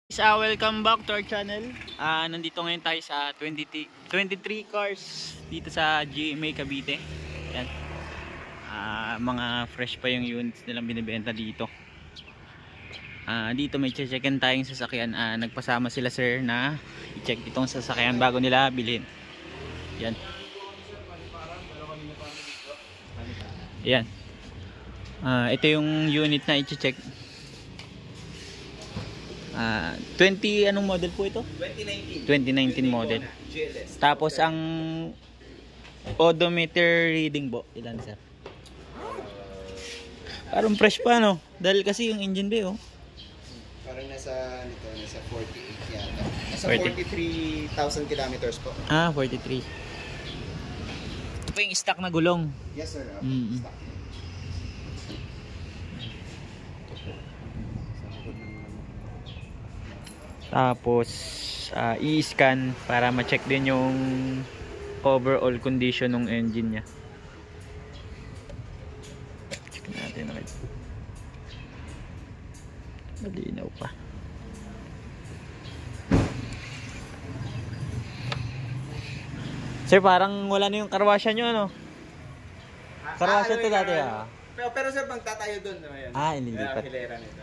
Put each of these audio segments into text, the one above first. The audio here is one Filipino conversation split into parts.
Welcome back to our channel. Nandito ngayon tayo sa 23 cars dito sa GMA Cavite. Yan. Mga fresh pa yung units nilang binibenta dito. Dito may checkin tayong sasakyan. Nagpasama sila sir na i-check itong sasakyan bago nila bilhin. Yan. Yan. Ito yung unit na i-check. 20 anong model po ito? 2019 model. GLS. Tapos ang odometer reading po ilan sir? Parang fresh pa no? Dahil kasi yung engine bay oh. Parang nasa 48 yata. Nasa 40. 43,000 kilometers po. 43. Ito po yung stock na gulong. Yes sir. Stock. Tapos i-scan para ma-check din yung overall condition ng engine niya. Check natin ulit. Malinaw pa. Sir, parang wala na yung karwasya nyo ano? Karwasya ito dati Pero sir, pag tatayo doon naman yan. Ililipat. Hilera nito.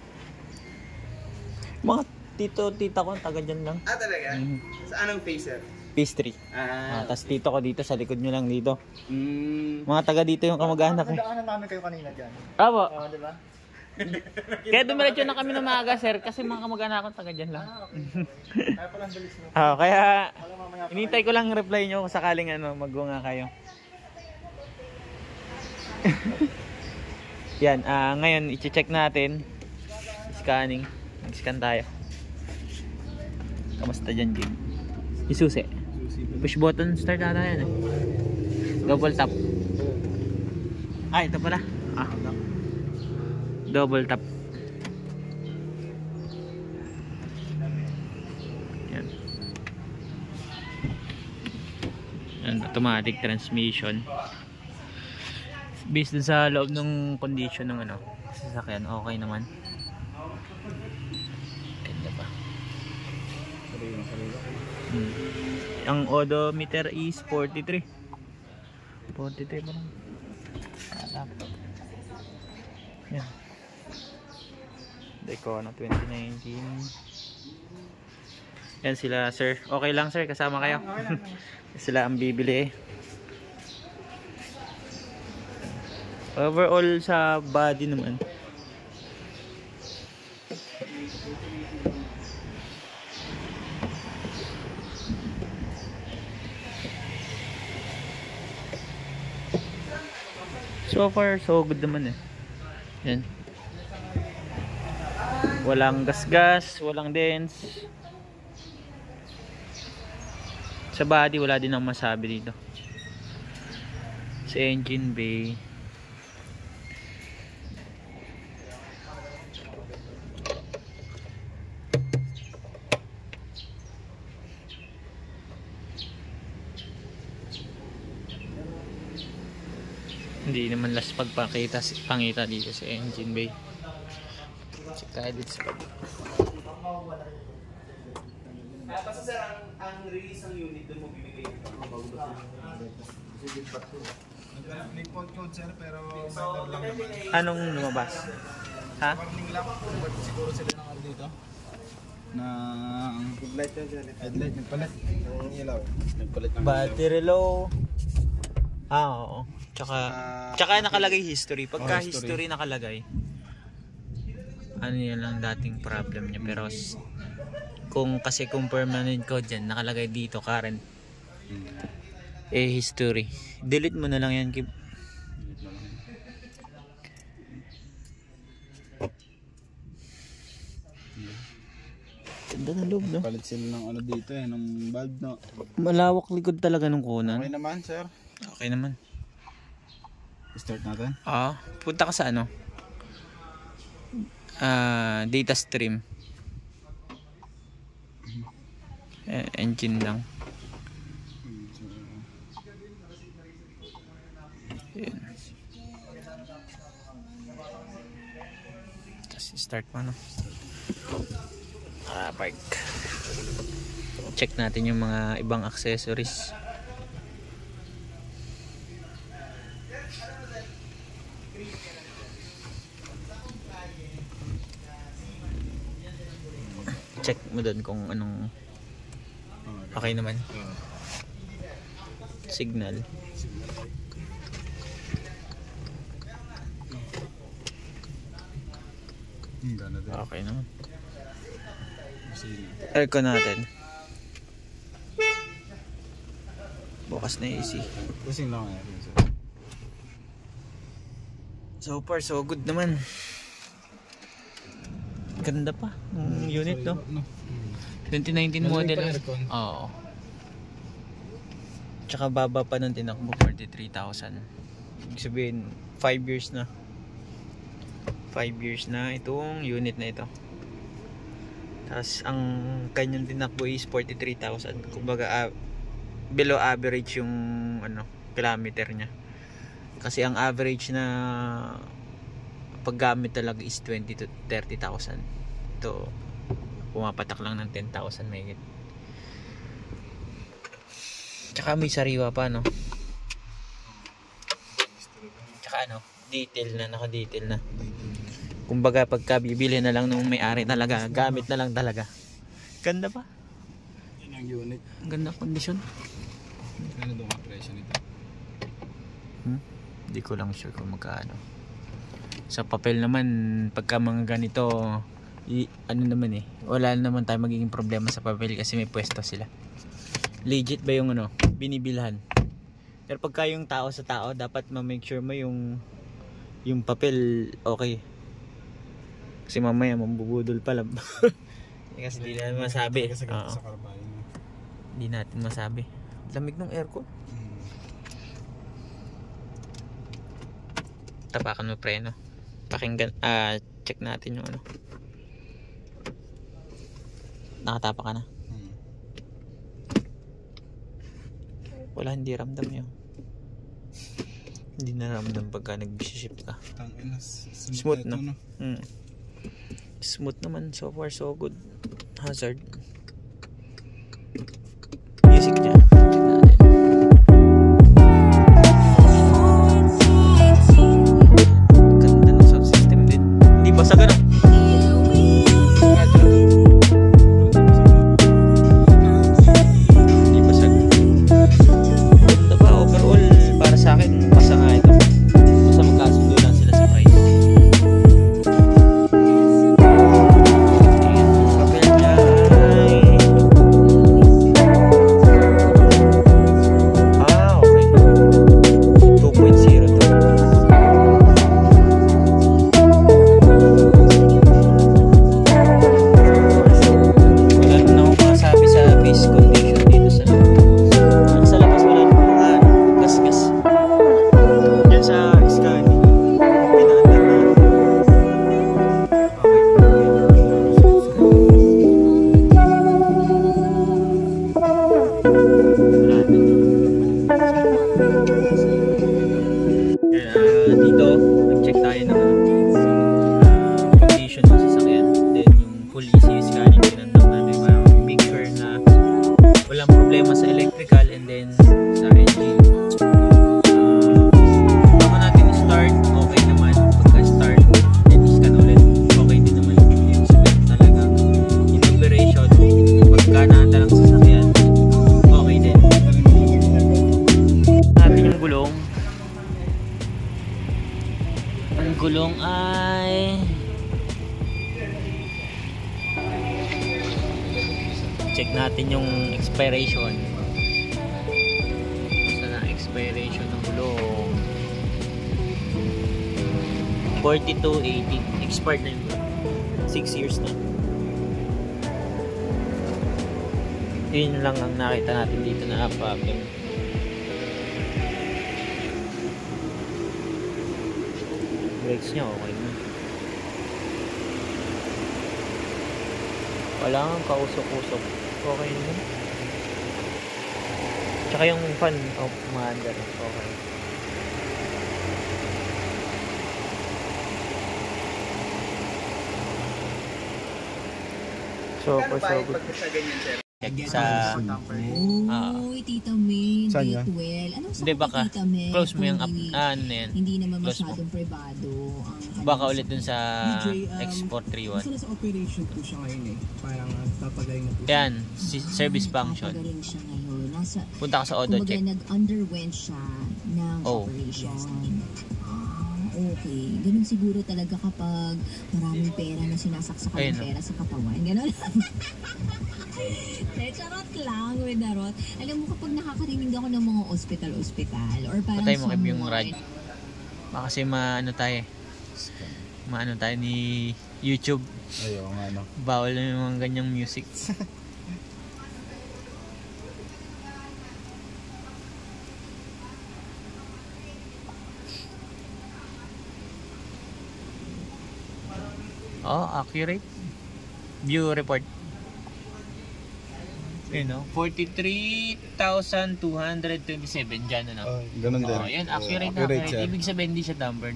Mga tita ko, taga dyan lang. Talaga? Sa anong phase sir? Phase 3. Tapos tito ko dito, sa likod nyo lang dito. Mga taga dito yung kamag-anak eh. Nadaanan namin kayo kanina dyan. Abo. Diba? Kaya dumiretso na kami ng maaga sir, kasi mga kamag-anak ko taga dyan lang. Kaya palang bilis mo. Kaya inintay ko lang reply nyo kung sakaling mag-unga kayo. Yan, ngayon i-check natin. Scanning. Mag-scan tayo. Kamusta dyan, Jim? Isusi. Push button start ata yan eh. Double tap. Ito pala. Double tap. Yan. Yan, automatic transmission. Based dun sa loob ng condition ng sasakyan, okay naman. Ang odometer is 43. 43 pa lang. Yan. Daytona 2019. Yan sila sir. Okay lang sir, kasama kayo. Sila ang bibili. Overall sa body naman. So far, so good naman eh. Yan. Walang gas-gas, walang dents. Sa body, wala din akong masabi dito. Sa engine bay. Hindi naman last pangita dito sa engine bay. Check tayo dito sa baba. Basta sir, ang release ng unit doon mo bibigay ito. May fault code sir, pero minor lang naman. Anong lumabas? Warning lang. Siguro sila ng dito. Na headlight yan sir. Headlight, nagpalit. Ang ilaw. Nagpalit ng Battery low. Oo. Tsaka nakalagay history. Pagka history nakalagay, ano yan lang dating problem niya. Pero kung permanent code dyan, nakalagay dito current. History. Delete mo na lang yan, Kip. Ganda na loob, no? Palit sila ng dito ng valve, no? Malawak likod talaga ng kunan. Okay naman sir. Okay naman. Start natin. Punta ka sa data stream. Engine lang. Yan. Tapos start mo nakapark. Check natin yung mga ibang accessories. Check mo doon kung anong okay naman. Signal. Okay naman. Aircon natin. Bukas na AC. Busing lang yan. So far so good naman. Ganda pa ng unit, no? 2019 model. Oo. Tsaka baba pa ng tinakbo, 43,000. Ibig sabihin 5 years na. 5 years na itong unit na ito. Tapos ang kanyang tinakbo is 43,000. Kumbaga below average yung kilometer niya. Kasi ang average na paggamit talaga is 20 to 30,000. Ito pumapatak lang ng 10,000 mahigit. Tsaka may sariwa pa, no? Tsaka detail na, naka-detail na. Kumbaga pagka bibili na lang nung may-ari talaga, gamit na lang talaga. Ganda pa. Yan ang unit. Ang ganda kondisyon. Ano daw ang presyo nito? Hindi ko lang sure kung magkano. Sa papel naman, pagka mga ganito, naman wala naman tayo magiging problema sa papel kasi may pwesto sila. Legit ba yung binibilhan? Pero pagka yung tao sa tao, dapat ma-make sure mo yung papel okay. Kasi mamaya mambubudol pala. Kasi di natin masabi. Hindi natin masabi. Lamig ng aircon. Tapakan mo preno. Pakinggan, check natin yung nakatapa ka na. Wala, hindi ramdam yun. Hindi na ramdam pagka nag-shift ka. Smooth, no? Smooth naman. So far so good. Hazard. Music niya. Ganda ng sound system din. Hindi basag na. Hindi basag. Ganda pa. Overall, para sa akin, basta nga ito. Basta magkasundo lang sila sa price. Dito, nag-check tayo ng condition ng sasakyan. Then yung full ECU scanning, tinanong natin para make sure na walang problema sa electrical and then sa engine. Bago natin i-start, okay naman. Pagka-start, then i-scan ulit. Okay din naman yung sabihin talaga. In operation, pagka naanda lang sasakyan, okay din. Natin yung gulong. Ang gulong ay check natin yung expiration. Saan ang expiration ng gulong? 4280. Expired na yung gulong. 6 years na. Yun lang ang nakita natin dito na problem. Brakes niya okay na. Wala kang kausok-usok. Okay na. Tsaka yung fan umaandar. Okay. So good. Sa Uy, Tita May, Saan date yan? well. Anong Hindi, sakit baka ni Tita May? close mo yung Kung ano yan. Hindi naman Close mo. masyadong privado. Ang Baka ulit dun sa DJ, Export 31. Nasa operation po siya ngayon eh. Parang papagaling na po siya. Yan, service function. Papagaling siya ngayon. Nasa, Punta ka sa auto kumbaga, check. nag-underwent siya ng Oh. operation. Okay. Ganun siguro talaga kapag maraming pera na sinasaksakan Ayun, ng no? pera sa katawan. Ganun. Charot lang, with the rot. Alam mo, kapag nakakarinig ako ng mga ospital or parang Patay mo kami yung someone- rad. Baka kasi maano tayo ni YouTube. Ayaw nga no. Bawal na yung mga ganyang music. Oh, accurate. View report. You know, 43,227 dyan, ano? Ganun din. Oh, yan, accurate na Accurate accurate. siya. Ibig sabihin, hindi siya dampered.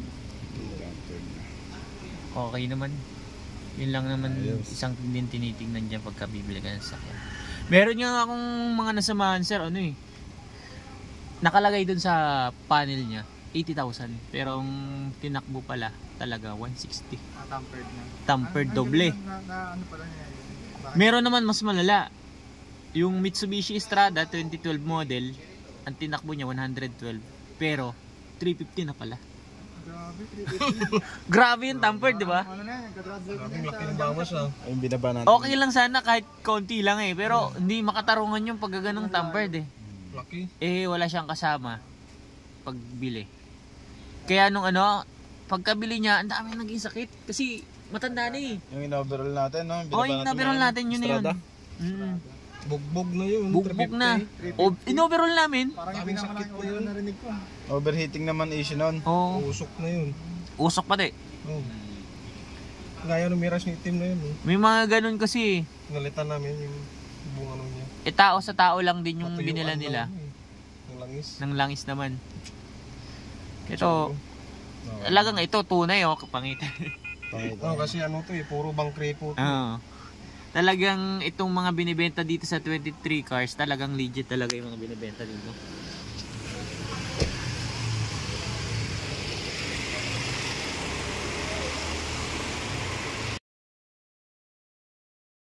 Okay naman. Yun lang naman, Ayos. isang din tinitingnan dyan pagka bibili ka ng sakyan. Meron nga akong mga nasamahan, sir, ano eh. Nakalagay dun sa panel niya, 80,000. Pero ang tinakbo pala, talaga 160. Tampered na. Tampered doble. Ano pala niya? Meron naman mas malala. Yung Mitsubishi Strada 2012 model, ang tinakbo niya 112. Pero 350 na pala. Grabe, Grabe yung tampered, di ba? Ano na yan? Grabing laki ng bawas ah. Ayun, binaba natin. Okay lang sana kahit konti lang eh. Pero hindi makatarungan yung paggaganong tampered eh. Laki. Eh wala siyang kasama pagbili. Kaya nung ano, pagkabili niya, ang dami naging sakit. Kasi matanda na eh. Yung in-overall natin, no? Oh, yung nabiral natin yun na yun. Strada. Bugbog na yun. Bugbog na. O, in-overall namin. Parang sakit po yun. Narinig ko. Overheating naman issue nun. Oo. Usok na yun. Usok pati. Oh. Gaya ng miras ni team na yun. May mga ganun kasi. Nalitan namin yung bunga nun niya. Eh tao sa tao lang din yung Natuyuan binila lang nila. Ng langis. Ng langis naman. Ito, talagang ito tunay oh, kapangitan. Kasi ano to eh, puro bangkrepo to. Oo. Talagang itong mga binibenta dito sa 23 cars, talagang legit talaga yung mga binibenta dito.